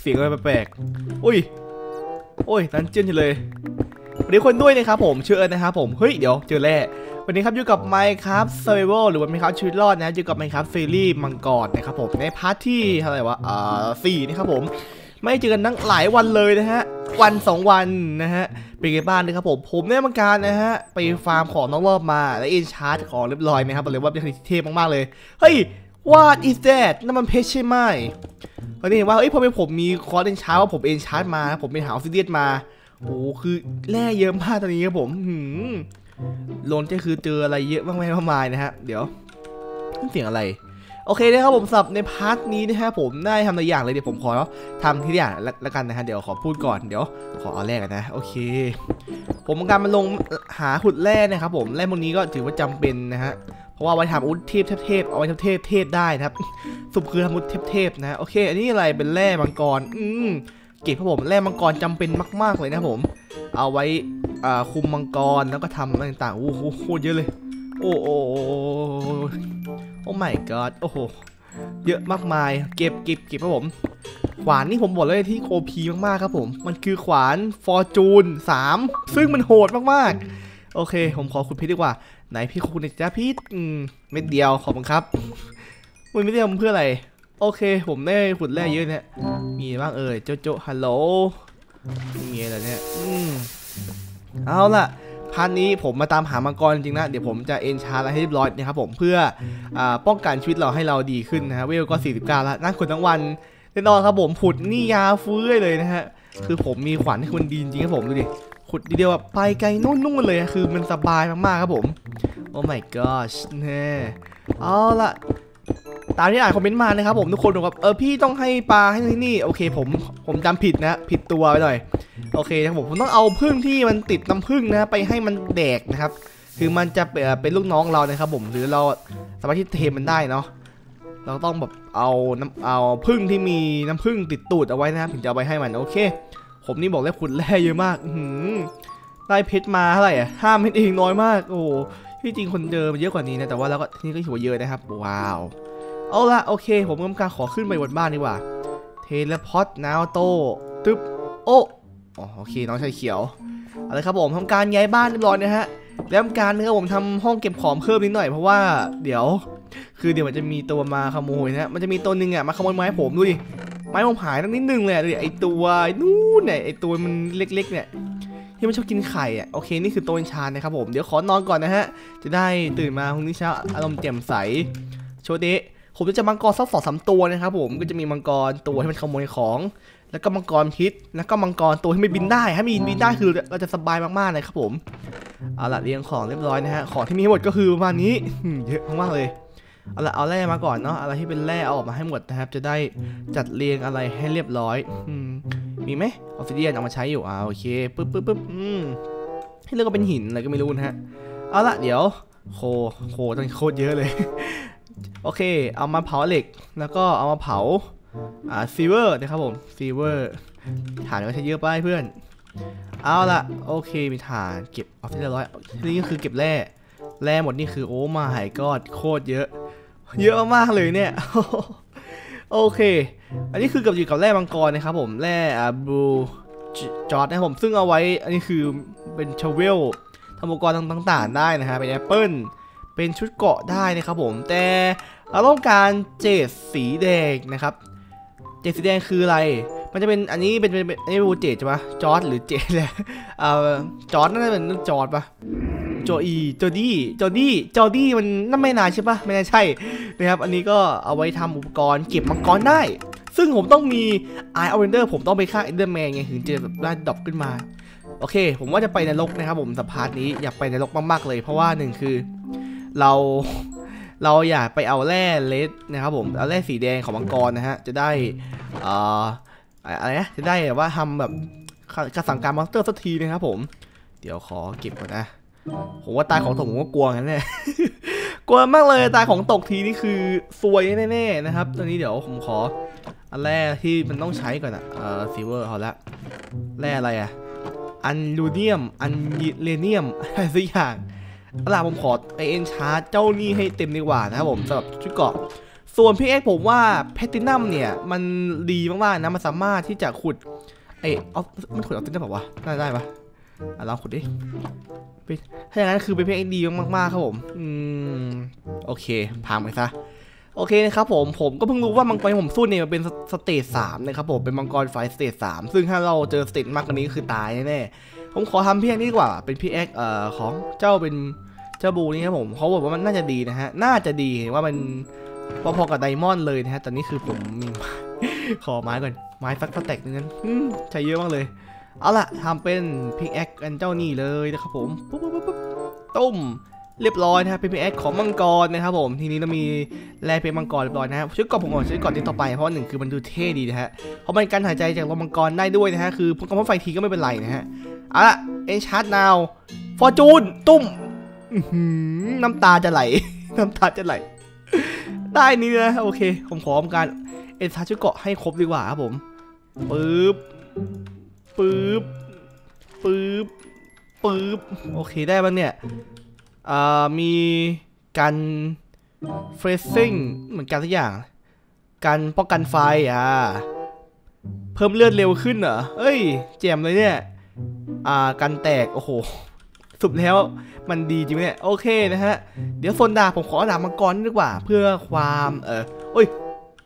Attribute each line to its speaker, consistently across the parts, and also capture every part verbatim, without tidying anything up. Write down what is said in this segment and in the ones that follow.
Speaker 1: สียงอะไรแปลกๆอุ้ยโอ้ยดันเจี้ยนเลยวันนี้คนด้วยนะครับผมชื่อเอิร์ธนะครับผมเฮ้ยเดี๋ยวเจอแร่วันนี้ครับอยู่กับ Minecraft Survival หรือว่า Minecraft ชีวิตรอดนะอยู่กับ Minecraft Fairy มังกรนะครับผมในพาร์ทที่อะไรวะอ่าสี่นะครับผมไม่เจอกันตั้งหลายวันเลยนะฮะวันสองวันนะฮะเป็นไงบ้างนะครับผมผมได้มาการนะฮะไปฟาร์มของน้องรอบมาและเอ็นชาร์จของเรียบร้อยนะครับบอกเลยว่าเป็นเทพมากๆเลยเฮ้ย What is that นั่นมันเพชรใช่ไหมวันนี้เห็นว่าเอ้ยพอเป็นผมมีคอร์สเอ็นชาร์จว่าผมเอ็นชาร์จมาผมเป็นหาออฟซิเดียนมาโอ้คือแร่เยอะมากตอนนี้ครับผมหืมโลนก็คือเจออะไรเยอะมากมายนะฮะเดี๋ยวเสียงอะไรโอเคนะครับผมสับในพาร์ทนี้นะฮะผมได้ทำหลายอย่างเลยเดี๋ยวผมขอทำทีละอย่างแล้วกันนะฮะเดี๋ยวขอพูดก่อนเดี๋ยวขอเอาแรกกันนะโอเคผมการมาลงหาขุดแร่นะครับผมแร่พวกนี้ก็ถือว่าจำเป็นนะฮะเพราะว่าไว้ทำอุดเทพเทพเอาไว้ทำเทพเทพได้นะครับสุบคือทำอุดเทพเทพนะโอเคอันนี้อะไรเป็นแร่มังกรอืมเก็บครับผมแร่มังกรจำเป็นมากๆเลยนะผมเอาไว้คุมมังกรแล้วก็ทำอะไรต่างๆโอ้โหโคตรเยอะเลยโอ้โอ้โอ้ my god โอ้โหเยอะมากมายเก็บเก็บเก็บครับผมขวานนี่ผมบอกเลยที่โอพีมากๆครับผมมันคือขวานฟอร์จูนสามซึ่งมันโหดมากๆโอเคผมขอขุดเพชรดีกว่าไหนพี่ขุดในจ้าพี่อืมเม็ดเดียวขอบคุณครับมันไม่ได้ทำเพื่ออะไรโอเคผมได้ขุดแร่เยอะเนี่ยมีบ้างเอ่ยโจโจฮัลโหลมีอะไรเนี่ยอืมเอาล่ะพาร์ทนี้ผมมาตามหามังกรจริงนะเดี๋ยวผมจะเอนชาร์อะไรให้เรียบร้อยนะครับผมเพื่ออ่าป้องกันชีวิตเราให้เราดีขึ้นนะฮะเวลก็สี่สิบเก้าแล้วนั่งขุดทั้งวันแน่นอนครับผมขุดนี่ยาฟื้นเลยนะฮะคือผมมีขวัญให้คุณดีจริงครับผมดูดิขุดดีเดียวแบบไปไกลนู่นๆเลยคือมันสบายมากๆครับผมโอ้ my gosh เนี่ยเอาล่ะตามที่อ่านคอมเมนต์มานะครับผมทุกคนบอกว่าเออพี่ต้องให้ปลาให้ที่นี่โอเคผมผมจำผิดนะผิดตัวไปหน่อยโอเคนะครับผมผมต้องเอาพึ่งที่มันติดน้ำพึ่งนะไปให้มันแดกนะครับคือมันจะเป็นลูกน้องเรานะครับผมหรือเราสามารถที่เทมันได้เนาะเราต้องแบบเอาน้ำเอาพึ่งที่มีน้ำพึ่งติดตูดเอาไว้นะครับถึงจะเอาไปให้มันโอเคผมนี่บอกเลยขุดแร่เยอะมากได้เพชรมาเท่าไหร่อ่ะห้าเม็ดเองน้อยมากโอ้ที่จริงคนเจอมันเยอะกว่านี้นะแต่ว่าเราก็นี่ก็ถือว่าเยอะนะครับว้าวเอาละโอเคผมกำลังขอขึ้นไปบนบ้านดีกว่าเทเลพอร์ตนาวโต้ตึ๊บโอ้โอเคน้องชายเขียวอะไรครับผมทำการย้ายบ้านเรียบร้อยนะฮะแล้วทำการนะครับผมทำห้องเก็บของเพิ่มนิดหน่อยเพราะว่าเดี๋ยวคือเดี๋ยวมันจะมีตัวมาขโมยนะมันจะมีตัวหนึ่งอ่ะมาขโมยไม้ผมดูดิไม้ผมหายตั้งนิดนึงเลยไอตัวนู้นเนี่ยไอตัวมันเล็กๆเนี่ยที่มันชอบกินไข่อ่ะโอเคนี่คือตัวอินชานนะครับผมเดี๋ยวขอนอนก่อนนะฮะจะได้ตื่นมาพรุ่งนี้เช้าอารมณ์แจ่มใสโชเดะผมจะมังกรสักสองสามตัวนะครับผมก็จะมีมังกรตัวที่มันขโมยของแล้วก็มังกรพิษแล้วก็มังกรตัวที่ไม่บินได้ถ้ามีบินได้คือเราจะสบายมากๆเลยครับผมเอาละเรียงของเรียบร้อยนะฮะของที่มีทั้งหมดก็คือประมาณนี้เยอะมากๆเลยเอาละเอาแร่มาก่อนเนาะอะไรที่เป็นแร่เอาออกมาให้หมดนะครับจะได้จัดเรียงอะไรให้เรียบร้อยมีไหมออฟซิเดียนเอามาใช้อยู่อ่าโอเคปึ๊บปึ๊บปึ๊บอืมที่เรียกว่าเป็นหินอะไรก็ไม่รู้นะฮะเอาละเดี๋ยวโคโคต้องโคตรเยอะเลยโอเคเอามาเผาเหล็กแล้วก็เอามาเผาอ่าซิลเวอร์นะครับผมซิลเวอร์ฐานก็ใช้เยอะไปเพื่อนเอาละโอเคมีฐานเก็บออฟฟิศเรียบร้อยนี่ก็คือเก็บแร่แร่หมดนี่คือโอ้มาหายกอดโคตรเยอะเยอะมากเลยเนี่ยโอเคอันนี้คือกับอยู่กับแร่มังกรนะครับผมแร่อ่าบลูจอร์ดนะครับผมซึ่งเอาไว้อันนี้คือเป็นชเวลทำอุปกรณ์ต่างๆได้นะฮะเป็นแอปเปิลเป็นชุดเกาะได้นะครับผมแต่เราต้องการเจดสีแดงนะครับเจดสีแดงคืออะไรมันจะเป็นอันนี้เป็นเป็นอันนี้เป็นเจดใช่ปะจอร์ดหรือเจดเลยเอ่อจอร์ดน่าจะเป็นจอร์ดปะจออีจอดี้จอดี้จอดี้มันน่าไม่นานใช่ปะไม่น่าใช่นะครับอันนี้ก็เอาไว้ทำอุปกรณ์เก็บมังกรได้ซึ่งผมต้องมีไอออเรนเดอร์ผมต้องไปฆ่าเอนเดอร์แมนไงถึงจะแบบได้ดรอปขึ้นมาโอเคผมว่าจะไปนรกนะครับผมสัมภาษณ์นี้อยากไปนรกมากๆเลยเพราะว่าหนึ่งคือเราเราอยากไปเอาแร่เลดนะครับผมเอาแร่สีแดงของมังกรนะฮะจะได้อ่าอะไรนะจะได้แบบว่าทำแบบกระสังการมอนสเตอร์สักทีนะครับผมเดี๋ยวขอเก็บก่อนนะผมว่าตายของตกผมก็กลัวงั้นแน่กลัวมากเลยตายของตกทีนี่คือซวยแน่ๆนะครับตอนนี้เดี๋ยวผมขออันแร่ที่มันต้องใช้ก่อนอ่ะเอ่อซิลเวอร์เอาละแร่อะไรอ่ะอันลูเนียมอันเลเนียมอะไรสักอย่างเอาล่ะผมขอไอเอ็นชาร์จเจ้านี่ให้เต็มดีกว่านะครับผมสำหรับชุดเกราะส่วนพี่เอ็กผมว่าแพทินัมเนี่ยมันดีมากๆนะมันสามารถที่จะขุดไอเอามันขุดเอาติ้งได้ป่าววะได้ได้ปะอ่ะลองขุดดิถ้าอย่างนั้นคือเป็นพี่เอ็กดีมากๆครับผมอืมโอเคพังไปซะโอเคนะครับผมผมก็เพิ่งรู้ว่ามังกรผมสู้เนี่ยมันเป็นสเตจสามนะครับผมเป็นมังกรไฟสเตจสามซึ่งถ้าเราเจอสเตจมากกว่านี้คือตายแน่ๆผมขอทำพี่เอ็กนี่ดีกว่าเป็นพี่เอ็กเอ่อของเจ้าเป็นเจ้าบูนี่ครับผมเขาบอกว่ามันน่าจะดีนะฮะน่าจะดีว่ามันพอๆกับไดมอนด์เลยนะฮะแต่นี่คือผมมีขอไม้ก่อนไม้สักสเต็กนึงนั้นใช้เยอะมากเลยเอาล่ะทำเป็นพิกแอคกันเจ้านี่เลยนะครับผมปุ๊บปุ๊บปุ๊บต้มเรียบร้อยนะครับเป็นพิกแอคของมังกรนะครับผมทีนี้เรามีแร่เพชรมังกรเรียบร้อยนะครับชุดเกราะผมก่อนชุดเกราะนี้ต่อไปเพราะหนึ่งคือมันดูเท่ดีนะฮะเพราะมันการหายใจจากลมมังกรได้ด้วยนะฮะคือพวกกำลังไฟทีก็ไม่เป็นไรนะฮะเอาล่ะเอ็นชาร์ดนาวฟอร์จูนตุ้มน้ำตาจะไหลน้ำตาจะไหลได้นี่นะโอเคผมขอทำการเอ็นชาร์ดชุดเกราะให้ครบดีกว่าครับผมปึ๊บปึ๊บปึ๊บปึ๊บโอเคได้บ้างเนี่ยอ่ามีการเฟรซซิ่งเหมือนกันทุกอย่างการป้องกันไฟอ่าเพิ่มเลือดเร็วขึ้นเหรอเอ้ยแจ่มเลยเนี่ยอ่ากันแตกโอ้โหสุดแล้วมันดีจริงเนี่ยโอเคนะฮะเดี๋ยวโซนดาผมขอดาบมังกรดีกว่าเพื่อความเออโอ้ย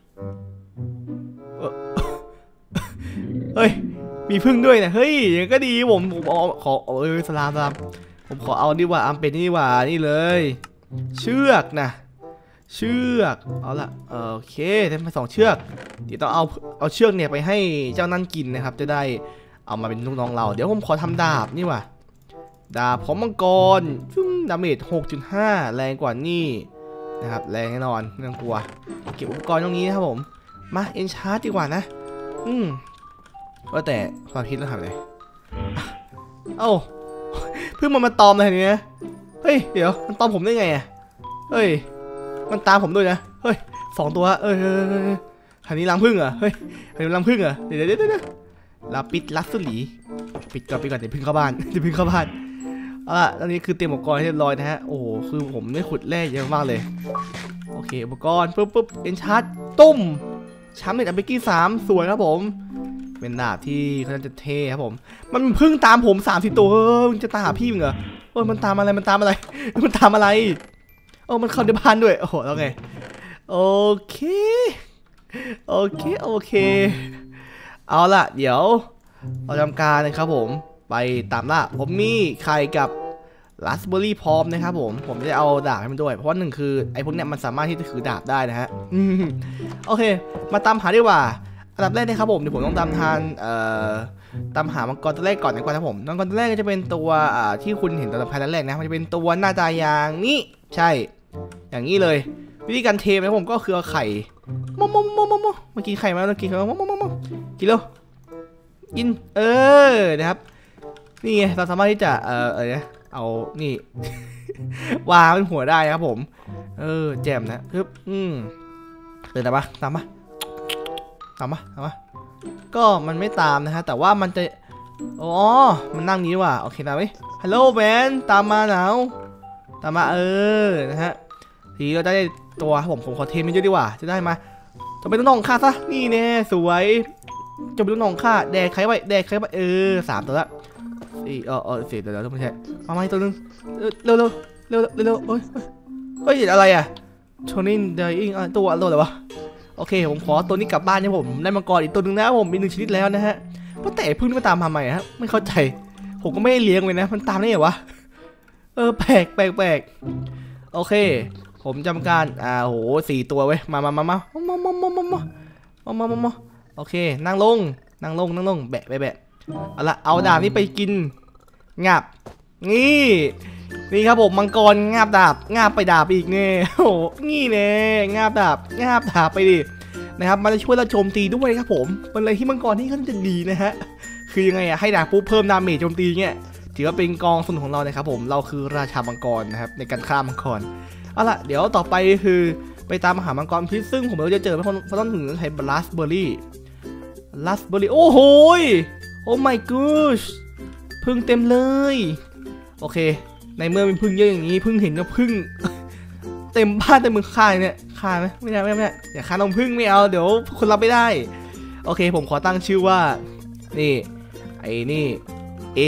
Speaker 1: เฮ้ยมีพึ่งด้วยนะเฮ้ยอย่างก็ดีผมผมเอาขอเออสลามสลามผมขอเอาดีกว่าอัมเป็นนี่ว่านี่เลยเชือกนะเชือกเอาละโอเคได้มาสองเชือกเดี๋ยวต้องเอาเอาเชือกเนี่ยไปให้เจ้านั่นกินนะครับจะได้เอามาเป็นลูกน้องเราเดี๋ยวผมขอทำดาบนี่ว่ะดาบของมังกรซึ่งดาเมจ หกจุดห้า แรงกว่านี่นะครับแรงแน่นอนไม่ต้องกลัวเก็บอุปกรณ์ตรงนี้นะครับผมมาเอ็นชาร์จดีกว่านะอืมว่าแต่ความคิดเราทำอะไรเอ้าเพิ่งมามาตอมอะไรทีนี้เฮ้ยเดี๋ยวมันตอมผมได้ไงอ่ะเฮ้ยมันตามผมด้วยนะเฮ้ยสองตัวเอ้ยคันนี้รังพึ่งเหรอเฮ้ยคันนี้รังพึ่งเหรอเดี๋ยวเดี๋ยวเดี๋ยวลาปิดลัสสุลีปิดก่อนปิดก่อนเดี๋ยวพึ่งเข้าบ้านเดี๋ยวพึ่งเข้าบ้านเอาล่ะตอนนี้คือเตรียมอุปกรณ์ให้เรียบร้อยนะฮะโอ้โหคือผมได้ขุดแร่เยอะมากเลยโอเคอุปกรณ์ปุ๊บปุ๊บเอ็นชาร์จตุ้มช้ำเน็ตอัมเบกี้สามสวยครับผมเป็นดาบที่เขาจะเท่ครับผมมันพึ่งตามผมสามสิบตัวเฮ้ยมันจะตามหาพี่มึงเหรอโอ้ยมันตามอะไรมันตามอะไรมันตามอะไรโอ้มันเข้าในบ้านด้วยโอ้โหแล้วไงโอเคโอเคโอเคเอาล่ะเดี๋ยวเราทำการนะครับผมไปตามล่าผมมีไข่กับราสเบอร์รี่พร้อมนะครับผมผมจะเอาดาบให้มันด้วยเพราะว่าหนึ่งคือไอ้พวกเนี้ยมันสามารถที่จะถือดาบได้นะฮะโอเคมาตามหาดีกว่าอันดับแรกนะครับผมเดี๋ยวผมต้องตามทานเอ่อตามหามังกรตัวแรกก่อนดีกว่านะผมมังกรตัวแรกก็จะเป็นตัวอ่าที่คุณเห็นตอนภายในแรกนะมันจะเป็นตัวหน้าตาอย่างนี้ใช่อย่างนี้เลยวิธีการเทนะผมก็คือเอาไข่มอมมอมมอมมอมากินไข่มาแล้วกินไข่มอมมอมมอกินแล้วกินเออนะครับนี่ไงเราสามารถที่จะเออเออเอานี่วางเป็นหัวได้ครับผมเออแจ่มนะปึ๊บอืมเดินตามมาตามมาตามมาตามมาก็มันไม่ตามนะฮะแต่ว่ามันจะอ๋อมันนั่งนี้ว่ะโอเคนะเว้ยฮัลโหลแมนตามมาหนาวตามมาเออนะฮะทีเราได้ตัวผมผมขอเทมันเยอะดีกว่าจะได้มาจะเป็นน้องข้าซะนี่แน่สวยจะเป็นน้องข้าแดกใครไว้แดกใครไว้เออสามตัวละสี่เออเออสี่ตัวแล้วต้องไม่ใช่เอามาอีกตัวนึงเร็วเร็วเร็วเร็วเร็วเฮ้ยเฮ้ยอะไรอ่ะโชนินเดอิงตัวอะไรวะโอเคผมขอตัวนี้กลับบ้านนะผมได้มังกรอีกตัวหนึ่งนะผมมีหนึ่งชนิดแล้วนะฮะเพราะแต่พึ่งมาตามมาใหม่ฮะไม่เข้าใจผมก็ไม่ได้เลี้ยงเลยนะมันตามได้ไงวะเออแปลกแปลกแปลกโอเคผมจำการอ่าโหสี่ตัวเว้ยมามามามามามามามามามามามาโอเคนั่งลงนั่งลงนั่งลงแบะแบะแบะเอาละเอาดาบนี้ไปกินงับนี่นี่ครับผมมังกรงาบดาบงาบไปดาบอีกเนี่ยโอ้นี่เน่งาบดาบงาบดาบไปดินะครับมันจะช่วยเราโจมตีด้วยครับผมเป็นอะไรที่มังกรที่ค่อนข้างจะดีนะฮะคือยังไงอะให้ดาบปุ๊บเพิ่มดาเมจโจมตีเนี่ยถือว่าเป็นกองสนุนของเรานะครับผมเราคือราชามังกรนะครับในการฆ่ามังกรเอาล่ะเดี๋ยวต่อไปคือไปตามหามังกรพิษซึ่งผมเราจะเจอเพราะเพราะต้องถึงใช้บลัสเบอร์รี่บลัสเบอร์รี่โอ้โหโอ้ my gosh พึ่งเต็มเลยโอเคในเมื่อมีพึ่งเยอะอย่างนี้พึ่งเห็นว่าพึ่งเต็มบ้านเต็มเมืองค่ายเนี่ยฆ่าไหมไม่ได้ไม่ได้อย่าฆ่าน้องพึ่งไม่เอาเดี๋ยวคนรับไม่ได้โอเคผมขอตั้งชื่อว่านี่ไอ้นี่ A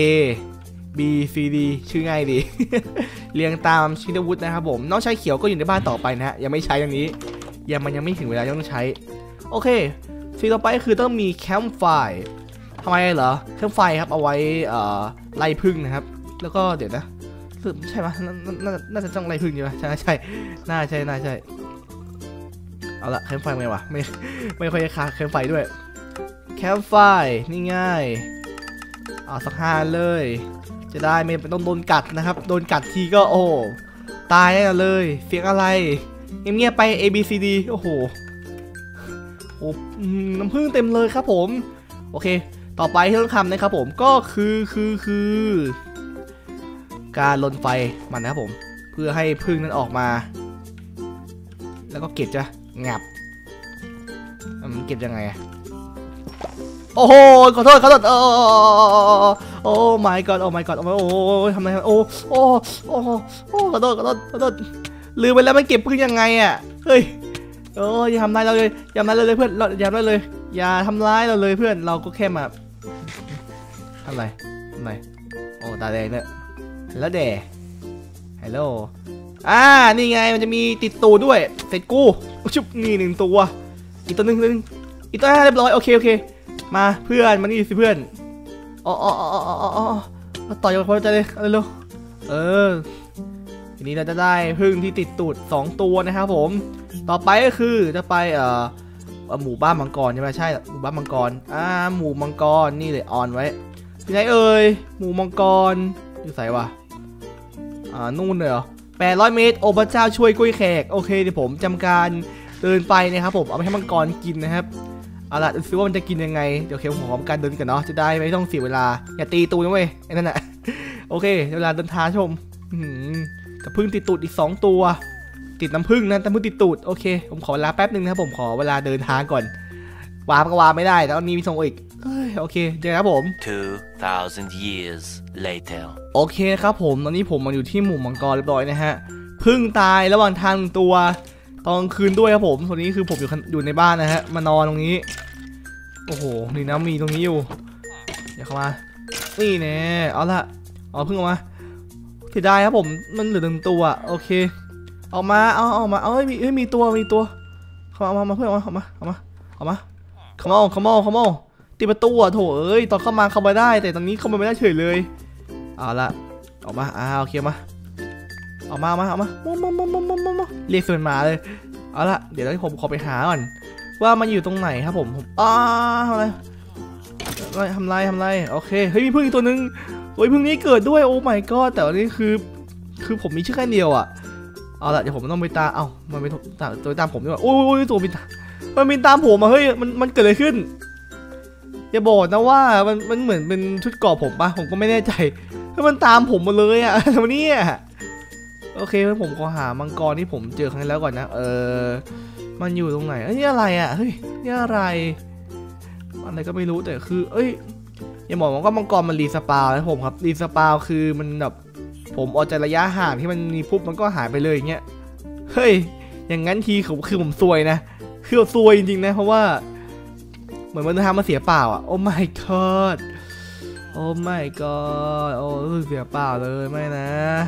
Speaker 1: B C D ชื่อง่ายดี เรียงตามชินวุฒินะครับผมน้องชายเขียวก็อยู่ในบ้านต่อไปนะฮะยังไม่ใช้อย่างนี้ยังมันยังไม่ถึงเวลาต้องใช้โอเคสิ่งต่อไปคือต้องมีแคมป์ไฟทำไมเหรอแคมป์ไฟครับเอาไว้ไล่พึ่งนะครับแล้วก็เดี๋ยวนะใช่ไหมน่าจะต้องไล่พึ่งใช่ไหมใช่ใช่น่าใช่น่าใช่เอาละแคมป์ไฟไงวะไม่ไม่ค่อยคาแคมป์ไฟด้วยแคมป์ไฟนี่ง่ายเอาสักห้าเลยจะได้ไม่ต้องโดนกัดนะครับโดนกัดทีก็โอ้ตายแน่เลยเสียงอะไรเงียบๆไป A B C D โอ้โหโอ้น้ำผึ้งเต็มเลยครับผมโอเคต่อไปที่ต้องทำนะครับผมก็คือคือคือการลนไฟมันนะครับผมเพื่อให้ผึ้งนั้นออกมาแล้วก็เก็บจะงับมันเก็บยังไงโอ้โหขอโทษขอโทษโอ้โอ้ my god โอ้ my god โอ้โอ้ทำไมโอ้โอ้โอ้โอ้ขอโทษขอโทษขอโทษลืมไปแล้วมันเก็บพึ่งยังไงอ่ะเฮ้ยโอ้ยอย่าทำร้ายเราเลยอย่าทำร้ายเราเลยเพื่อนเราอย่าทำร้ายเลยอย่าทำร้ายเราเลยเพื่อนเราก็แค่มาทำไรทำไรโอ้ตาแดงเนี่ยแล้วแดฮัลโหลอ่านี่ไงมันจะมีติดตัวด้วยเสร็จกูชุบนี่หนึ่งตัวอีกตัวหนึ่งนึงอีกตัวเรียบร้อยโอเคโอเคมาเพื่อนมานี่สิเพื่อนอ๋ออ๋ออ๋ออ๋ออ๋อต่อยกันพอใจเลยเร็วเออทีนี้เราจะได้พึ่งที่ติดตูดสองตัวนะครับผมต่อไปก็คือจะไปเอ่อหมู่บ้านมังกรใช่ไหมใช่หมู่บ้านมังกรอ่าหมู่มังกรนี่เลยออนไว้ที่ไหนเอ่ยหมู่มังกรอยู่ไหนวะอ่านู่นเลยเหรอแปดร้อยเมตรโอ้พระเจ้าช่วยกล้วยแขกโอเคเดี๋ยวผมจำการเดินไปนะครับผมเอาไปให้มังกรกินนะครับเอาล่ะดูซิว่ามันจะกินยังไงเดี๋ยวเคผมขอการเดินกันเนาะจะได้ไม่ต้องเสียเวลาอย่าตีตูนะเว้ยไอ้นั่นแหละโอเคเวลาเดินทางชมกับพึ่งติดตูดอีกสองตัวติดน้ำพึ่งนะแต่พึ่งติดตูดโอเคผมขอเวลาแป๊บนึงนะครับผมขอเวลาเดินทางก่อนวาร์ปก็วาร์ปไม่ได้แล้วนี้มีส่งอีกโอเคเจอครับผม
Speaker 2: two thousand years later
Speaker 1: โอเคครับผมตอนนี้ผมมาอยู่ที่หมู่มังกรเรียบร้อยนะฮะพึ่งตายระหว่างทางตัวตอนคืนด้วยครับผมตอนนี้คือผมอยู่อยู่ในบ้านนะฮะมานอนตรงนี้โอ้โหนี่นะมีตรงนี้อยู่เดี๋ยวเข้ามานี่แน่เอาละเอาพึ่งออกมาเสียดายครับผมมันเหลือหนึ่งตัวโอเคออกมาเอาออกมาเอ้ยมีเอ้ยมีตัวมีตัวเข้ามามาเพื่อนเอามาเอามาเอามาเข้ามาเข้ามาเข้ามาตีประตูอ่ะโถเอ้ยตอนเข้ามาเข้ามาได้แต่ตอนนี้เข้ามาไม่ได้เฉยเลยเอาละออกมาอ่าโอเคมาออกมามาเอามาโมโมโมโมโมโมโมเรียกเสือมาเลยเอาละเดี๋ยวผมขอไปหาก่อนว่ามันอยู่ตรงไหนครับผมผมอ้าทำอะไรทำไรทำไรโอเคเฮ้ยมีพึ่งอีกตัวนึงโอ้ยพึ่งนี้เกิดด้วยโอ้ my god แต่วันนี้คือคือผมมีชื่อแค่เดียวอ่ะเอาละเดี๋ยวผมต้องไปตามเอ้ามันไปตามตัวตามผมด้วยโอ้ยตัวบินมันบินตามผมมาเฮ้ยมันมันเกิดอะไรขึ้นอย่าบอกนะว่ามันมันเหมือนเป็นชุดเกราะผมปะผมก็ไม่แน่ใจถ้ามันตามผมมาเลยอ่ะทำไมเนี่ยโอเคผมขอหามังกรที่ผมเจอครั้งแล้วก่อนนะเออมันอยู่ตรงไหนเอ้ยนี่อะไรอ่ะเฮ้ยนี่อะไรอะไรก็ไม่รู้แต่คือเอ้ยอย่าบอกว่ามังกรมันรีสปาวนะผมครับรีสปาวคือมันแบบผมออกจากระยะห่างที่มันมีปุ๊บมันก็หายไปเลยอย่างเงี้ยเฮ้ยอย่างงั้นทีคือคือผมซวยนะคือซวยจริงๆนะเพราะว่าเหมือนมันทำมาเสียเปล่าอ่ะโอ้ my god โอ้ my god โอ้รู้สึกเสียเปล่าเลยไม่นะ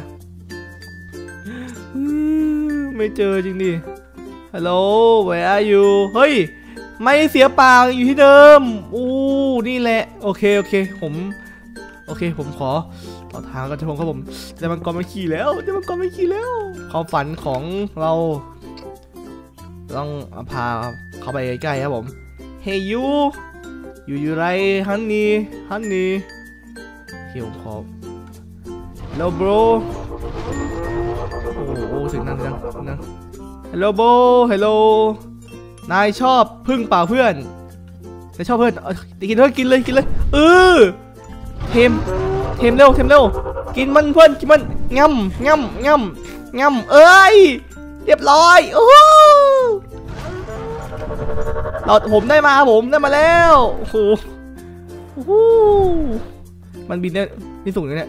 Speaker 1: ไม่เจอจริงดิฮัลโหล where are you เฮ้ยไม่เสียเปล่าอยู่ที่เดิมอู้นี่แหละโอเคโอเคผมโอเคผมขอต่อทางกันจะพงครับผมจะมังกรมาขี่แล้วจะมังกรมาขี่แล้วความฝันของเราต้องพาเข้าไปใกล้ๆครับผม Hey you you you right honey honey เฮียผมขอ Hello bro โอ้โหเสียงดังดังดัง Hello bro Hello นายชอบพึ่งเปล่าเพื่อนนายชอบเพื่อนกินเพื่อนกินเลยกินเลยเออเทมเทมเร็วเทมเร็วกินมันเพื่อนกินมันง่ำง่ำง่ำง่ำเอ้ยเรียบร้อยโอ้เราผมได้มาผมได้มาแล้วโอ้โหโอ้โหมันบินเนี่ยบินสูงเลยเนี่ย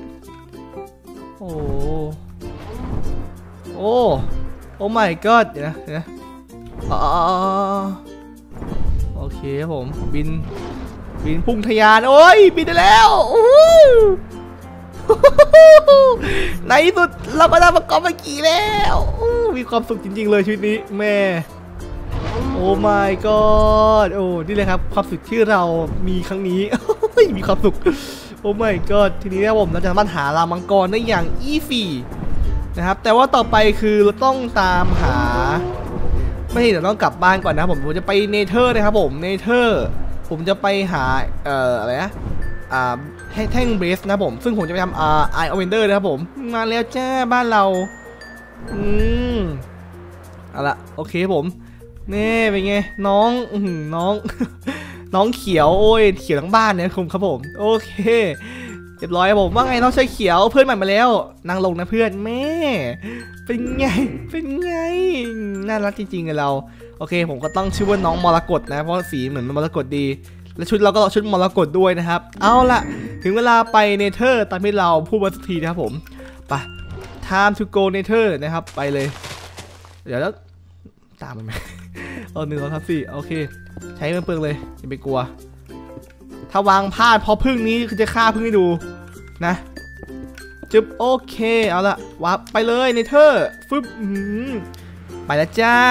Speaker 1: โอ้โอ้โอ้ my god เดี๋ยวนะเดี๋ยวนะอ๋อโอเคครับผมบินบินพุ่งทะยานโอ้ยบินได้แล้วในที่สุดเราก็ได้ประกอบเมื่อกี้แล้วมีความสุขจริงๆเลยชีวิตนี้แม่โอ้ my god โอ้นี่เลยครับความสุขที่เรามีครั้งนี้มีความสุขโอ้ my god ทีนี้นะผมเราจะสามารถหารามังกรได้อย่างอีซี่นะครับแต่ว่าต่อไปคือเราต้องตามหาไม่ใช่เดี๋ยวต้องกลับบ้านก่อนนะผมผมจะไปเนเธอร์นะครับผมเนเธอร์ผมจะไปหาเอ่ออะไรนะอ่าแท่งเบสนะผมซึ่งผมจะไปทำอ่าไออเวนเดอร์นะครับผมมาแล้วจ้าบ้านเราอืมเอาละโอเคผมนี่เป็นไงน้องอืน้องน้องเขียวโอ้ยเขียวทั้งบ้านเนี่ยคุณครับผมโอเคเรียบร้อยผมว่าไงน้องชายเขียวเพื่อนใหม่มาแล้วนั่งลงนะเพื่อนแม่เป็นไงเป็นไงน่ารักจริงๆเลยเราโอเคผมก็ต้องชื่อว่าน้องมรกตนะเพราะสีเหมือนมรกตดีและชุดเราก็ชุดมรกตด้วยนะครับเอาละถึงเวลาไปเนเธอร์ตามที่เราพูดมาสักทีนะครับผมไป time to go nether นะครับไปเลยเดี๋ยวแล้วตามไปไหมเอาหนึ่งสองสามสี่โอเคใช้เปลืองเลยอย่าไปกลัวถ้าวางพลาดพอพึ่งนี้คือจะฆ่าพึ่งให้ดูนะจึบโอเคเอาละวาร์ปไปเลยเนเธอร์ฟึบไปแล้วจ้า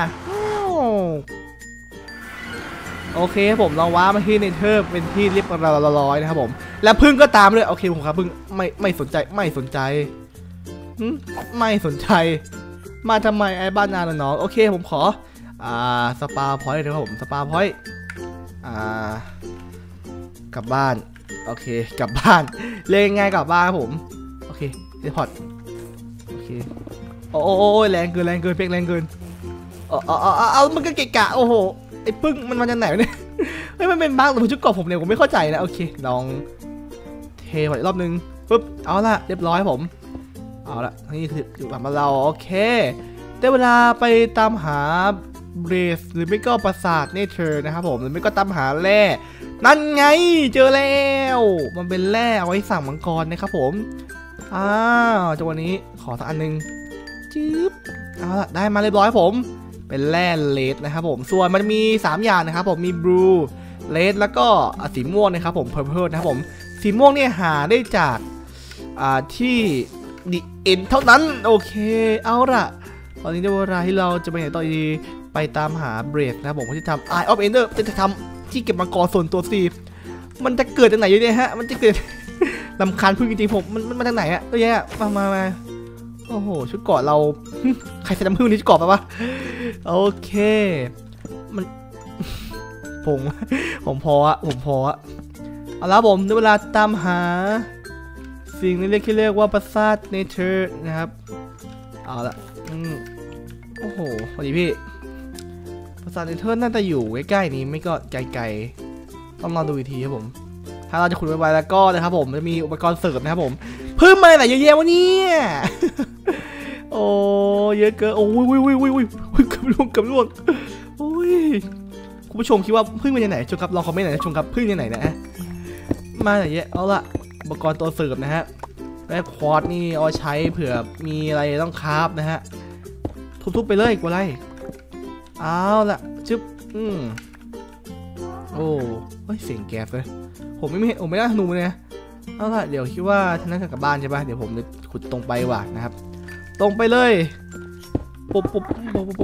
Speaker 1: โอเคผมลองวาร์ปมาที่เนเธอร์เป็นที่เรียบร้อยนะครับผมแล้วพึ่งก็ตามเลยโอเคผมครับพึ่งไม่ไม่สนใจไม่สนใจไม่สนใจมาทำไมไอ้บ้านนาละน้องโอเคผมขออ่าสปาพอยต์นะครับผมสปาพอยต์อ่ากลับบ้านโอเคกลับบ้านเล่นง่ายกลับบ้านครับผมโอเคเทพอร์ตโอเคโอ้โอ้แรงเกินแรงเกินเพียงแรงเกินเอาเอาเอาเอามันก็เกะกะโอ้โหไอ้พึ่งมันมาจากไหนเนี่ยเฮ้ยมันเป็นบ้างหรือชุดเกาะผมเนี่ยผมไม่เข้าใจนะโอเคลองเทพอร์ตรอบนึงปุ๊บเอาละเรียบร้อยผมเอาละนี่คืออยู่กับเราโอเคได้เวลาไปตามหาเบรสหรือไม่ก็ปราสาทเนเธอร์นะครับผมหรือไม่ก็ตามหาแร่นั่นไงเจอแล้วมันเป็นแร่เอาไว้สั่งมังกรนะครับผมอ้าวจังหวะนี้ขอสักอันนึงจึ๊บเอาละได้มาเรียบร้อยผมเป็นแร่เลดนะครับผมส่วนมันมีสามอย่างนะครับผมมีบลูเลดแล้วก็สีม่วงนะครับผมเพอร์เพลนะครับผมสีม่วงเนี่ยหาได้จากอ่าที่ดิเอ็นเท่านั้นโอเคเอาละตอนนี้ได้เวลาที่เราจะไปไหนต่อดีไปตามหาเบรดนะครับผมที่ทำ Eye of Ender จะทำที่เก็บมังกรส่วนตัวสิมันจะเกิดจากไหนอยู่เนี่ยฮะมันจะเกิดลำคาญพึ่งจริงๆผมมันมันมาจากไหนอะตัวแย่มามามาโอ้โหชุดเกาะเราใครใส่น้ำพึ่งนี่ชุดเกาะปะวะโอเคมันผมผมพออะผมพออะเอาละผมได้เวลาตามหาสิ่งนี้เรียกที่เรียกว่าปราสาทเนเธอร์นะครับเอาละอืมโอ้โหสวัสดีพี่ปราสาทเนเธอร์น่าจะอยู่ใกล้ๆนี้ไม่ก็ไกลๆต้องรอดูอีกทีครับผมถ้าเราจะขุดไวๆแล้วก็นะครับผมจะมีอุปกรณ์เสริมนะครับผมเพิ่มมาไหนเยอะแยะวะเนี่ยโอ้เยอะเกินโอ้ยวิววิววิววิวกับล่วงกับล่วงโอ้ยคุณผู้ชมคิดว่าพึ่งมาจากไหนชมครับลองคอมเมนต์หน่อยนะชมครับพึ่งจากไหนนะมาไหนเยอะเอาละอุปกรณ์ตัวเสริมนะฮะและควอตนี่เอาใช้เผื่อมีอะไรต้องคราฟนะฮะทุบๆไปเลยกว่าไรเอาละจึ๊บอืมโอ้เฮ้ยเสียงแก๊สเลยผมไม่ผมไม่ได้ธนูเลยนะเอาละเดี๋ยวคิดว่าท่านั้นกลับบ้านใช่ปะเดี๋ยวผมจะขุดตรงไปว่ะนะครับตรงไปเลยปุ๊บปุ๊บ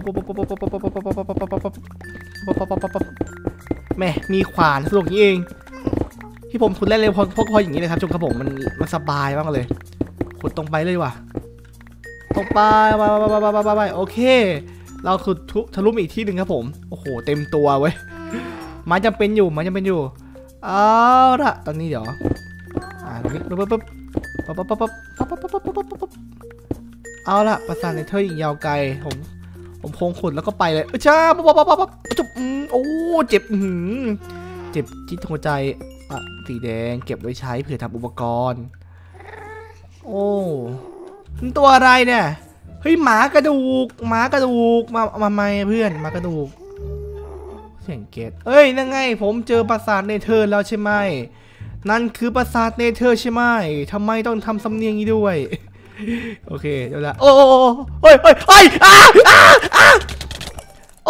Speaker 1: แม่มีขวานสะดวกนี้เองที่ผมขุดเล่นเลยพอพออย่างนี้เลยครับชมครับผมมันมันสบายมากเลยขุดตรงไปเลยว่ะตรงไปไปไปไปไปไปโอเคเราขุดทะลุอีกที่หนึ่งครับผมโอ้โหเต็มตัวเว้ยไม้จำเป็นอยู่ไม้จำเป็นอยู่เอาละตอนนี้เดี๋ยวอ่าตรงนี้ปุ๊บปุ๊บปุ๊บปุ๊บปุ๊บปุ๊บปุ๊บปุ๊บปุ๊บปุ๊บปุ๊บเอาละปราสาทเนเธอร์อีกยาวไกลผมผมคงขุดแล้วก็ไปเลยจ้าปุ๊บปุ๊บปุ๊บปุ๊บจบโอ้เจ็บเจ็บที่หัวใจอ่ะสีแดงเก็บไว้ใช้เผื่อทำอุปกรณ์โอ้ตัวอะไรเนี่ยเฮ้ยหมากระดูกหมากระดูกมามาไม่เพื่อนหมากระดูกเสียงเกตเอ้ยนั่นไงผมเจอปราสาทเนเธอร์แล้วใช่ไหมนั่นคือปราสาทเนเธอร์ใช่ไหมทำไมต้องทำสำเนียงนี้ด้วยโอเคเดี๋ยวละโอ้โอ้ยโอ้ยโอ้ยอ้าอ้าอ้าโ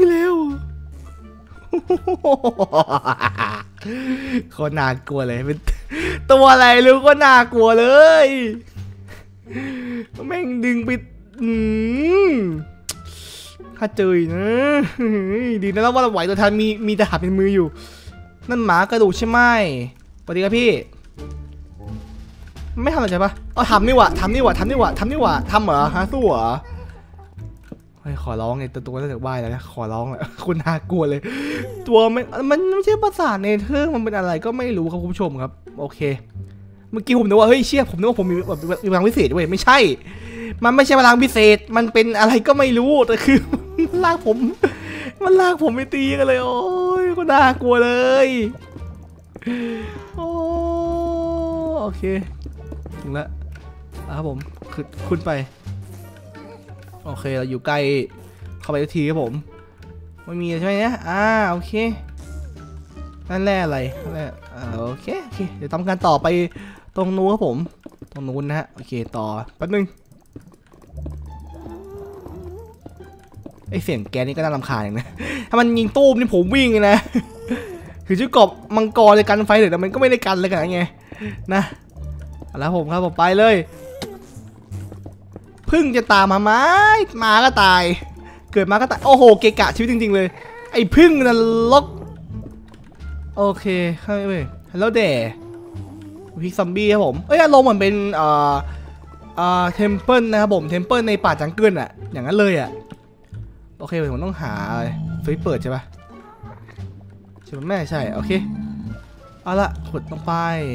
Speaker 1: แล้วโคตรน่ากลัวเลยเป็นตัวอะไรรู้ก็น่ากลัวเลยแม่งดึงไปอืมถ้าเจอนะดีนะแล้วว่าเราไหวตัวทันมีมีทหารเป็นมืออยู่นั่นหมากระดูกใช่ไหมสวัสดีครับพี่ไม่ทำอะไรใช่ปะเอาทำนี่หว่าทำนี่หว่าทำนี่หว่าทำนี่หว่าทำเหรอฮะสู้เหรอเฮ้ยขอร้องไงตัวตัวน่าจะว่ายแล้วนะขอร้องแหละคุณน่ากลัวเลยตัวมันมันไม่ใช่ประสาทเนเธอร์มันเป็นอะไรก็ไม่รู้ครับคุณผู้ชมครับโอเคเมื่อกี้ผมนึกว่าเฮ้ยเชี่ยผมนึกว่าผมมีมีพลังพิเศษด้วยไม่ใช่มันไม่ใช่พลังพิเศษมันเป็นอะไรก็ไม่รู้แต่คือลากผมมันลากผมไปตีกันเลยโอ้ยก็น่ากลัวเลยโอ้โอเคถึงแล้วครับผมขึ้นขึ้นไปโอเคเราอยู่ใกล้เข้าไปทีครับผมไม่มีใช่ไหมเนี่ยอ่าโอเคนั่นแหละอะไรนั่นแหละอ่าโอเคโอเคเดี๋ยวทำการต่อไปตรงนู้นครับผมตรงนู้นนะฮะโอเคต่อแป๊บนึงไอเสียงแกนี่ก็น่ารำคาญอย่างนะถ้ามันยิงตู้มนี่ผมวิ่งเลยนะคือชื่อกบมังกรเลยกันไฟเลยแต่มันก็ไม่ได้กันเลยกันไงนะแล้วผมครับผมไปเลยพึ่งจะตามมาไหมมาก็ตายเกิดมาก็ตายโอ้โหเกะกะชีวิตจริงๆเลยไอ้พึ่งนรกโอเคเข้าไปเลยฮัลโหลเดย์พิกซอมบี้ครับผมเอ้ยอารมณ์เหมือนเป็นเอ่อเอ่อเทมเพิลนะครับผมเทมเพิลในป่าจังเกิลอะอย่างนั้นเลยอะโอเคผมต้องหาไฟเปิดใช่ปะใช่ไหมแม่ใช่โอเคเอาละขุดลงไป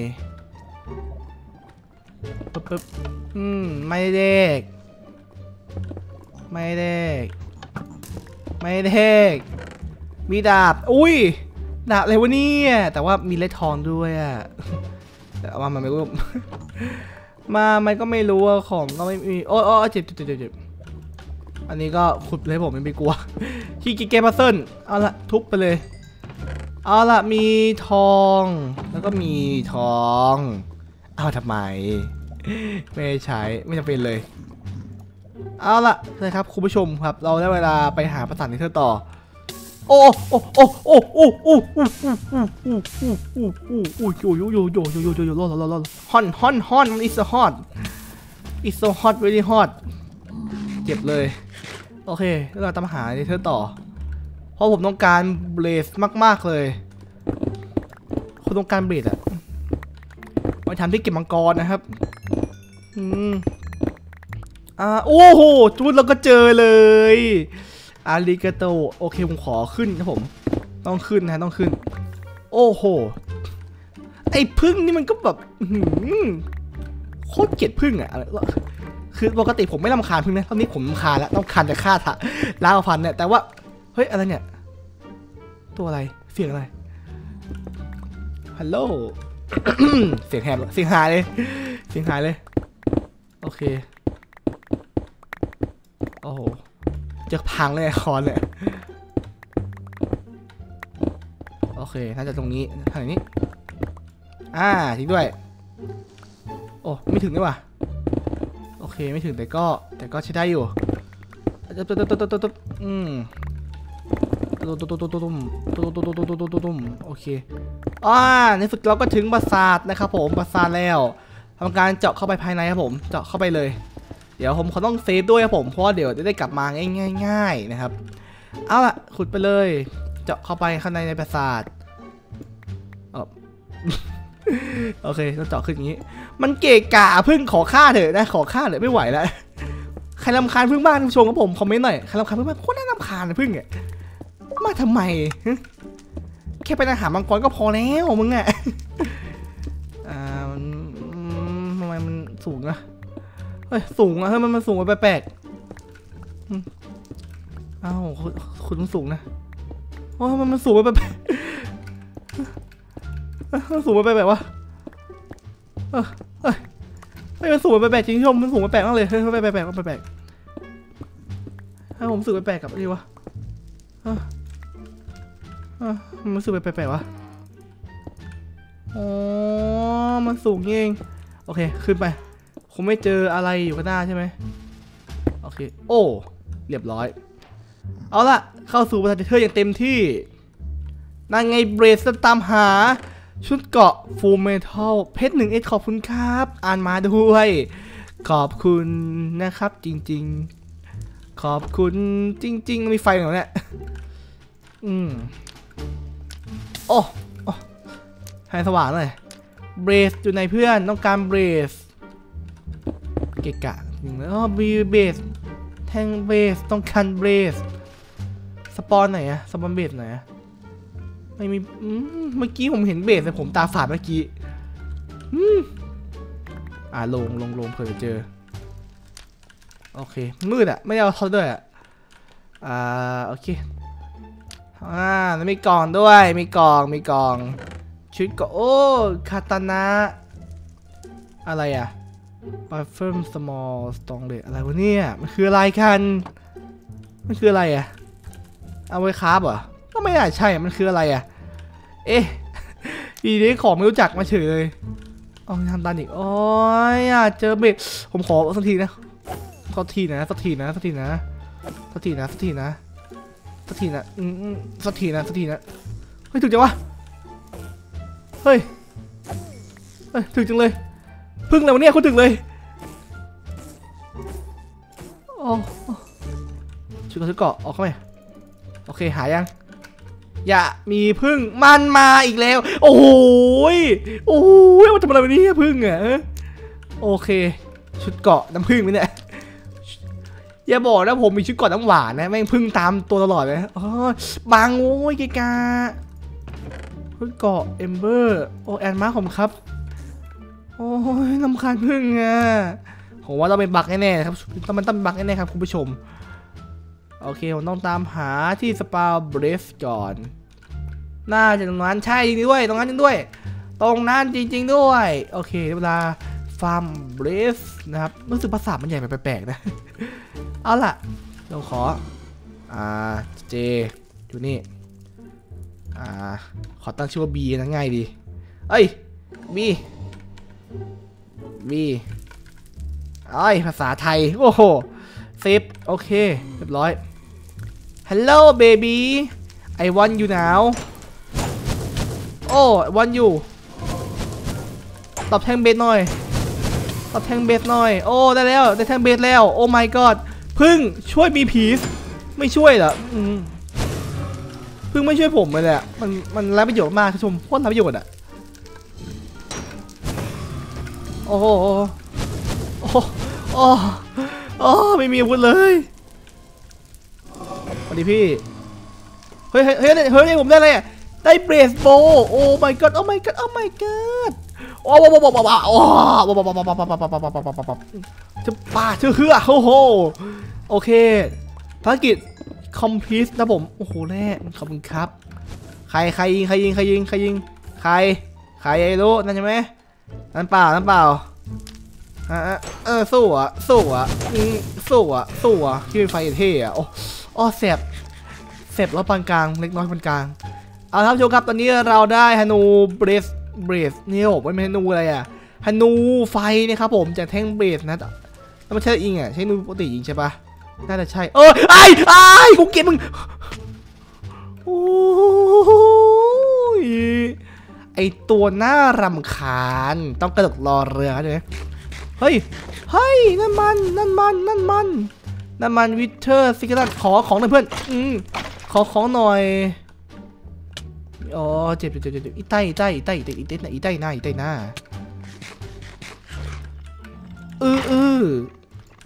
Speaker 1: ปึ๊บปึ๊บอืมไม่เด็กไม่เด็กไม่เด็กมีดาบอุ้ยดาบอะไรวะเนี่ยแต่ว่ามีเล็ดทองด้วยอะแต่ว่ามันไม่รู้มามันก็ไม่รู้ว่าของก็ไม่มีโอ้โอ้เจ็บเจ็บเจ็บเจ็บอันนี้ก็ขุดเลยผมไม่ไปกลัวขี้เกียจเกมพัซเซิลเอาละทุบไปเลยเอาละมีทองแล้วก็มีทองเอาทำไมไม่ใช้ไม่จำเป็นเลยเอาละเลยครับคุณผู้ชมครับเราได้เวลาไปหาประสาทในเธอต่อโอ้โอ้โอ้โอ้โอ้โอ้โอ้โอ้โอ้โอ้โอ้โอ้โอ้โอ้โยโยโยโยโยโยโยโยร้อนร้อนร้อนฮอนฮอนฮอนมัน is hot is so hot very hot เจ็บเลยโอเคแล้วเราตามหาในเธอต่อเพราะผมต้องการเบลสมากๆเลยคุณต้องการเบลสอะมาทำที่เก็บมังกรนะครับอืมอ่าโอ้โหจุดเราก็เจอเลยอาริกาโตโอเคผมขอขึ้นนะผมต้องขึ้นนะต้องขึ้นโอ้โหไอ้พึ่งนี่มันก็แบบโคตรเกลียดพึ่งอะคือปกติผมไม่รำคาญพึ่งนะตอนนี้ผมรำคาญแล้วต้องคาญจะฆ่าถะล้างพันเนี่ยแต่ว่าเฮ้ยอะไรเนี่ยตัวอะไรเสียงอะไรฮัลโหล เสียงแหบเสียงหายเลยเสียงหายเลยโอเคโอ้โหจะพังเลยคอนเลยโอเคน่าจะตรงนี้ทางนี้อ่าจริงด้วยโอ้ไม่ถึงด้วยว่ะโอเคไม่ถึงแต่ก็แต่ก็ใช้ได้อยู่ตุ๊บตุ๊บตุ๊บตุ๊บตุ๊บอืมตุ๊บตุ๊บตุ๊บตุ๊บตุ๊บตุ๊บตุ๊บตุ๊บตุ๊บตุ๊บตุ๊บตุ๊บโอเคอ่าในสุดเราก็ถึงปราสาทนะครับผมปราสาทแล้วทำการเจาะเข้าไปภายในครับผมเจาะเข้าไปเลยเดี๋ยวผมเขาต้องเซฟด้วยครับผมเพราะเดี๋ยวจะได้กลับมาง่ายๆนะครับเอาล่ะขุดไปเลยเจาะเข้าไปข้างในในปราสาทโอเคต้องเจาะขึ้นอย่างนี้มันเกะกะพึ่งขอฆ่าเถอะนะขอฆ่าเถอะไม่ไหวแล้วรรำคาญพึ่งบ้านคุณผู้ชมครับผมคอมเมนต์หน่อยใครรำคาญพึ่งบ้านโคตรน่ารำคาญเลยพึ่งเนี่ยมาทำไมแค่เป็นอาหารมังกรก็พอแล้วมึงอ่ะอ่ามันทำไมมันสูงอะเฮ้ยสูงอะเฮ้ยมันมันสูงไปแปลกๆอ้าวคุณมันสูงนะโอ้มันมันสูงไปแปลกๆมันสูงไปแปลกๆวะเออเฮ้ยมันสูงไปแปลกๆจริงชมมันสูงไปแปลกมากเลยเฮ้ยไปแปลกๆไปแปลกๆให้ผมรู้สึกไปแปลกกับอะไรวะมันรู้สึกไปแปลกๆวะอ๋อมันสูงเองโอเคขึ้นไปคงไม่เจออะไรอยู่ข้างหน้าใช่ไหมโอเคโอ้เรียบร้อยเอาล่ะเข้าสู่ประเทศเธออย่างเต็มที่นั่นไงเบรสตามหาชุดเกาะฟูลเมทัลเพชรหนึ่งเอสขอบคุณครับอ่านมาด้วยขอบคุณนะครับจริงๆขอบคุณจริงๆมีไฟเหรอเนี่ยอืมโอ้โอ้ให้สว่างเลยเบรสอยู่ในเพื่อนต้องการเบรสเกะกะจริงแล้วมีเบสแทงเบสต้องการเบสสปอนไหนอะสปอนเบสไหนอะไม่มีเมื่อกี้ผมเห็นเบสแต่ผมตาฝาดเมื่อกี้อ่าลงลงลงเผื่อจะเจอโอเคมืดอะไม่เอาเขาด้วยอะอ่าโอเคอ่าแล้วมีกล่องด้วยมีกล่องมีกล่องชุดก็โอ้คาตานะอะไรอะบัฟเฟิลสมอลสตองเลอะไรวะเนี่ยมันคืออะไรกันมันคืออะไรอะเอาไว้คราฟเหรอก็ไม่น่าใช่มันคืออะไรอะเอ๊ะอีนี้ของไม่รู้จักมาเฉยเลยเอาทำตาอีกโอ้ยอยากเจอเบ็ดผมขอสักทีนะสักทีนะสักทีนะสักทีนะสักทีนะสักทีนะสักทีนะอืมสักทีนะสักทีนะเฮ้ยถึงจังวะเฮ้ยเฮ้ยถึงจังเลยพึ่งแล้วเนี่ยคุณถึงเลยโอ้ชุดชุดเกาะออกเข้าไปโอเคหายังอย่ามีพึ่งมันมาอีกแล้วโอ้โหโอ้ยมันทำอะไรแบบนี้พึ่งอ่ะโอเคชุดเกาะน้ำพึ่งไหมเนี่ยอย่าบอกนะผมมีชุดเกาะน้ำหวานนะแม่งพึ่งตามตัวตลอดเลยอ๋อบางโอ้ยเกกาชุดเกาะเอมเบอร์โอแอนมาผมครับโอ้ยลำคาญพึ่งอ่ะผมว่าต้องเป็นบักแน่ๆครับมันต้องเป็นบักแน่ๆครับคุณผู้ชมโอเคผมต้องตามหาที่สปาเบรฟก่อนน่าจะตรงนั้นใช่จริงด้วยตรงนั้นจริงด้วยตรงนั้นจริงๆด้วยโอเคเวลาฟาร์มเบรฟนะครับรู้สึกภาษามันใหญ่ไปแปลกๆนะเอาล่ะเราขออ่าเจอยู่นี่อ่าขอตั้งชื่อว่า B นะง่ายดีเอ้ย B B เอ้ยภาษาไทยโอ้โหเซฟโอเคเรียบร้อย Hello baby I want you now โอ้ I want you ตอบแทงเบสหน่อยตอบแทงเบสหน่อยโอ้ได้แล้วได้แทงเบสแล้วโอ้ my god พึ่งช่วยมีพีซไม่ช่วยเหรอพึ่งไม่ช่วยผมเลยแหละมันมันไร้ประโยชน์มากท่านผู้ชมโคตรไร้ประโยชน์อ่ะโอ้โหโอ้โอ้โอ้ไม่มีอาวุธเลยสวัสดีพี่เฮ้ยเฮ้ยเฮ้ยเฮ้ยผมได้อะไรอ่ะได้เบรสโบโอ้ my god โอ้ my god โอ้ my god โอ้ว้าวว้าวว้าวว้าวว้าวว้าวว้าวว้าวว้าวว้าวว้าวว้าวจะป่าชื่อคือโอ้โหโอเคภารกิจคอมพลีทนะผมโอ้โหแน่ขอบคุณครับใครใครยิงใครยิงใครยิงใครยิงใครใครไอ้รู้นั่นใช่ไหมนั่นเปล่านั่นเปล่าเออสู้อ่ะสู้อ่ะสู้อ่ะสู้อ่ะที่เป็นไฟเท่อะโอ้โอ้เสียบเสียบแล้วปานกลางเล็กน้อยปานกลางเอาครับโชว์ครับตอนนี้เราได้ฮานูเบรสเบรสนี่ผมไม่เป็นฮานูอะไรอ่ะฮานูไฟนี่ครับผมจากแท่งเบรสนะแล้วมันใช่ยิงอ่ะใช้นูปกติยิงใช่ปะน่าจะใช่เออไอ้ไอ้กูเก็บมึงโอ้ยไอตัวน่ารำคาญต้องกระโดดรอเรือเลยเฮ้ยเฮ้ยนั่นมันนั่นมันนั่นมันนั่นมันวิเทอร์ซิกเกอร์ขอของหน่อยเพื่อนอืมขอของหน่อยอ๋อเจ็บเจ็บเจ็บเจ็บอีไต้อีไต้อีไต้อีไต้อีไต้อีไต้หน้าอีไต้หน้าเออเออเออ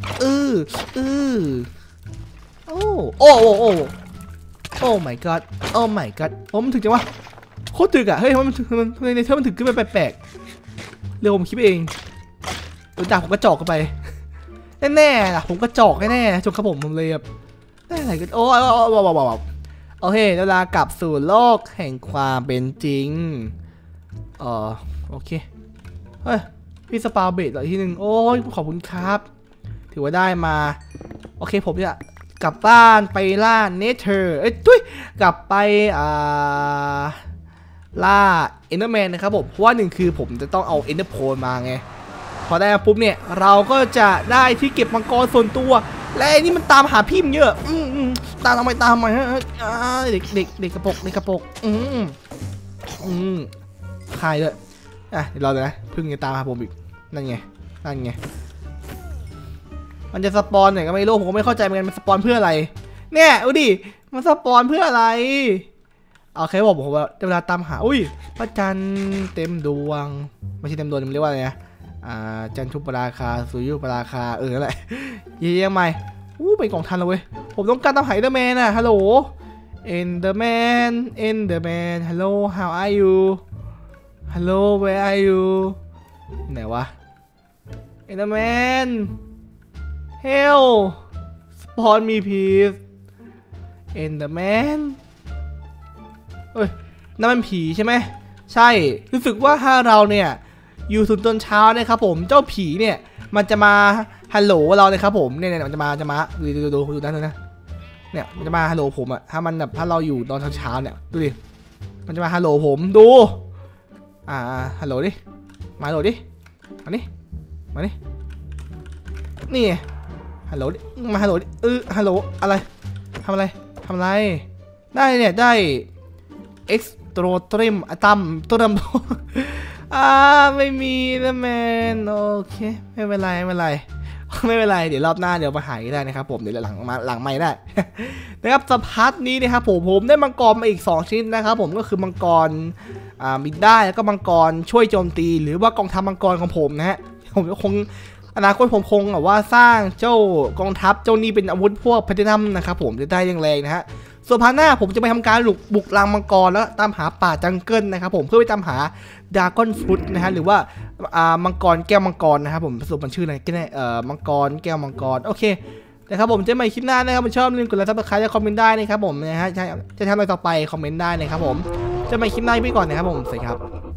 Speaker 1: อเออโอ้โอ้โอ้โอ้โอ้ my god โอ้ my god โอ้มันถึงจังวะโคตรถึกอะเฮ้ยมันมันในในเทอร์มันถึงขึ้นไปแปลกๆเร็วผมคิดเองโดนด่าผมกระจอกกันไปแน่ๆล่ะผมกระจอกแน่ๆจนกระผมผมเลยแบบได้อะไรกันโอ้โอ้โอ้โอ้โอเคเวลากลับสู่โลกแห่งความเป็นจริงเออโอเคเฮ้ยพี่สปาเบตต่อที่หนึ่งโอ้ยขอบคุณครับถือว่าได้มาโอเคผมจะกลับบ้านไปล่าเนเธอร์เอ้ยตุ้ยกลับไปอ่าล่าเอนเดอร์แมนนะครับผมเพราะว่าหนึ่งคือผมจะต้องเอาเอนเดอร์โพลมาไงพอได้ปุ๊บเนี่ยเราก็จะได้ที่เก็บมังกรส่วนตัวและไอ้นี่มันตามหาพี่มันเยอะอืมตามทำไมตามทำไมฮะเด็กเด็กเด็กกระปกเด็กกระปกอืมอืมคายเลยอ่ะเดี๋ยวเราเลยนะพึ่งจะตามหาผมอีกนั่นไงนั่นไงมันจะสปอนเนี่ยก็ไม่รู้ผมก็ไม่เข้าใจเหมือนกันมันสปอนเพื่ออะไรเนี่ยดูดิมันสปอนเพื่ออะไรโอเคบอกผมว่าเวลาตามหาอุ้ยพระจันทร์เต็มดวงไม่ใช่เต็มดวงมันเรียกว่าอะไรนะอ่าจันทรุปราคาสุริยุปราคาเอออะไรเยี่ยมไหมอู้ไปกล่องทันเลยเว้ยผมต้องการตามหาเอนเดอร์แมนอะฮัลโหลเอนเดอร์แมนเอนเดอร์แมนฮัลโหล how are you ฮัลโหล where are you ไหนวะเอนเดอร์แมน hell spawn me please เอนเดอร์แมนเอ้ยนั่นมันผีใช่ไหมใช่รู้สึกว่าถ้าเราเนี่ยอยู่ถึงตอนเช้าเนี่ยครับผมเจ้าผีเนี่ยมันจะมาฮัลโหลเราเลยครับผมเนี่ยเนี่ยมันจะมาจะมาดูดูดูดูนั่นนะเนี่ยมันจะมาฮัลโหลผมอะถ้ามันแบบถ้าเราอยู่ตอนเช้าเนี่ยดูดิมันจะมาฮัลโหลผมดูอ่าฮัลโหลดิมาฮัลโหลดิมานี่มานี่นี่ฮัลโหลดิมาฮัลโหลดิเออฮัลโหลอะไรทำอะไรทำอะไรได้เนี่ยได้เอ็กซ์โตรตริมอะตัมตัวดำอ่าไม่มีนะแมนโอเคไม่เป็นไรไม่เป็นไรไม่เป็นไรเดี๋ยวรอบหน้าเดี๋ยวมาหายได้นะครับผมเดี๋ยวหลังมาหลังไม่ได้ นะครับสพัทนี้นะครับผมผมได้มังกรมาอีกสองชิ้นนะครับผมก็คือมังกรอ่าบินได้แล้วก็มังกรช่วยโจมตีหรือว่ากองทัพมังกรของผมนะฮะผมคงอนาคตผมคงแบบว่าสร้างเจ้ากองทัพเจ้านี้เป็นอาวุธพวกแพลตินัมนะครับผมจะได้แรงๆนะฮะส่วนพาร์ทหน้าผมจะไปทำการบุกบุกรังมังกรแล้วตามหาป่าจังเกิลนะครับผมเพื่อไปตามหาดราก้อนฟรุตนะฮะหรือว่าอ่ามังกรแก้วมังกรนะครับผมสรุปมันชื่ออะไรกันแน่เอ่อมังกรแก้วมังกรโอเคนะครับผมจะมาคลิปหน้านะครับผมชอบลืมกดไลค์ซับสไครต์และคอมเมนต์ได้นะครับผมนะฮะจะทำอะไรต่อไปคอมเมนต์ได้นะครับผมจะมาคลิปหน้าไปก่อนนะครับผมสวัสดีครับ